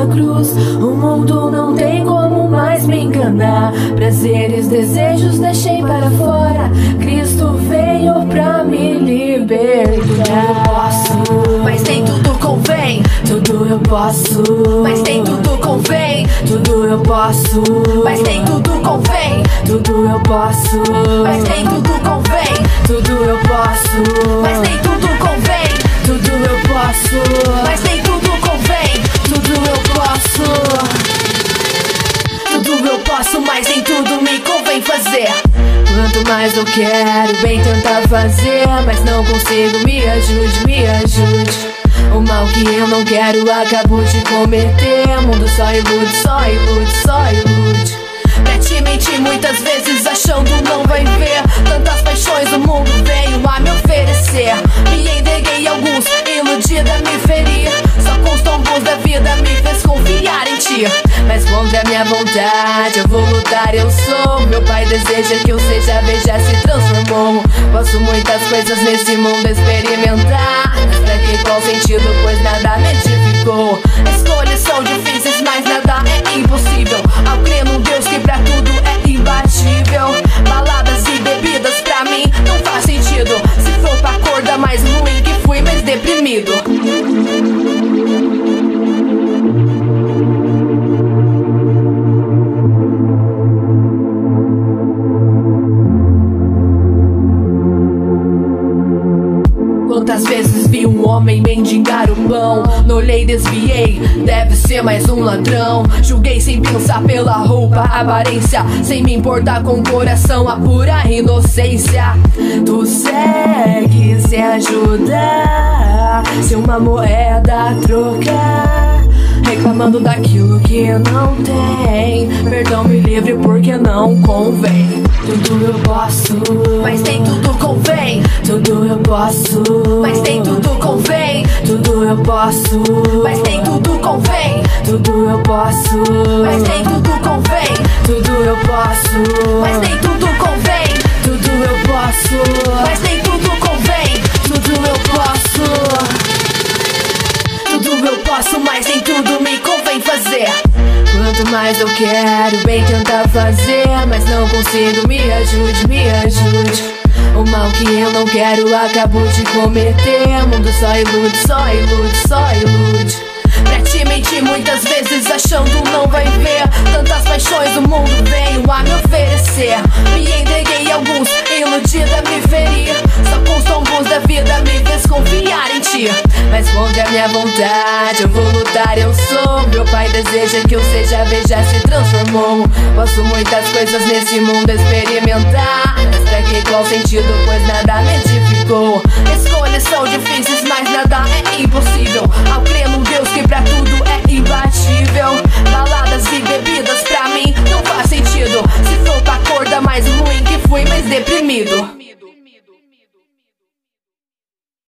na cruz. O mundo não tem como mais me enganar. Prazeres, desejos deixei para fora. Cristo veio pra me libertar. Eu posso, mas nem tudo convém. Tudo eu posso, mas nem tudo convém. Tudo eu posso, mas nem tudo convém. Tudo eu posso, mas nem tudo convém. Tudo eu posso, mas nem tudo convém. Tudo eu posso, mas nem tudo convém. Tudo eu posso. Tudo eu posso, mas nem tudo me convém fazer. Quanto mais eu quero, bem tentar fazer, mas não consigo, me ajude, me ajude. O mal que eu não quero acabo de cometer. O mundo só ilude, só ilude, só ilude. Pra te mentir muitas vezes achando não vai ver. Tantas paixões o mundo veio a me oferecer. Me entreguei a alguns, iludida me feri. Só com os tombos da vida me fez confiar em ti. Mas contra a minha vontade eu vou lutar, eu sou. Meu pai deseja que eu seja, veja, se transformou. Posso muitas coisas nesse mundo experimentar, mas pra que qual sentido, pois nada me edificou. Escolhas são difíceis, mas nada é impossível ao crer num Deus que pra tudo é imbatível. Baladas e bebidas pra mim não faz sentido. Se for pra cor da mais ruim que fui, mais deprimido. Quantas vezes vi um homem mendigar o pão, não olhei e desviei, deve ser mais um ladrão. Julguei sem pensar pela roupa, aparência, sem me importar com o coração, a pura inocência. Tu segue sem ajudar, se uma moeda trocar, reclamando daquilo que não tem. Perdão, me livre porque não convém. Tudo eu posso, mas nem tudo convém. Tudo eu posso, mas nem tudo convém. Tudo eu posso, mas nem tudo convém. Tudo eu posso, mas nem tudo convém. Tudo eu posso, mas nem tudo convém. Tudo eu posso, mas nem tudo convém. Tudo eu posso. Tudo eu posso, mas nem tudo me convém fazer. Quanto mais eu quero, bem tentar fazer, mas não consigo, me ajude, me ajude. O mal que eu não quero acabo de cometer. O mundo só ilude, só ilude, só ilude. Pra te mentir muitas vezes achando não vai ver. Tantas paixões o mundo veio a me oferecer. Me entreguei a alguns, iludida me feri. Só com os tombos da vida me fez confiar em ti. Mas contra a minha vontade eu vou lutar, eu sou. Meu pai deseja que eu seja, veja, se transformou. Posso muitas coisas nesse mundo experimentar, mas pra que qual sentido, pois nada me edificou. Escolhas são difíceis, mas nada é impossível ao crer num Deus que pra tudo é impossível.